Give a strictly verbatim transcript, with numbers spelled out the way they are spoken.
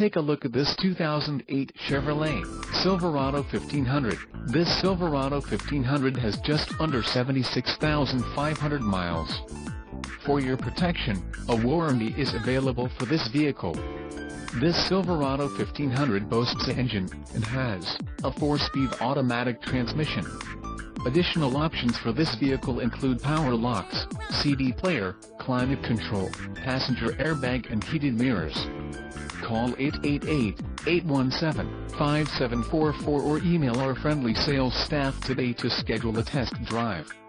Take a look at this two thousand eight Chevrolet Silverado fifteen hundred. This Silverado fifteen hundred has just under seventy-six thousand five hundred miles. For your protection, a warranty is available for this vehicle. This Silverado fifteen hundred boasts an engine and has a four-speed automatic transmission. Additional options for this vehicle include power locks, C D player, climate control, passenger airbag and heated mirrors. Call eight eight eight, eight one seven, five seven four four or email our friendly sales staff today to schedule a test drive.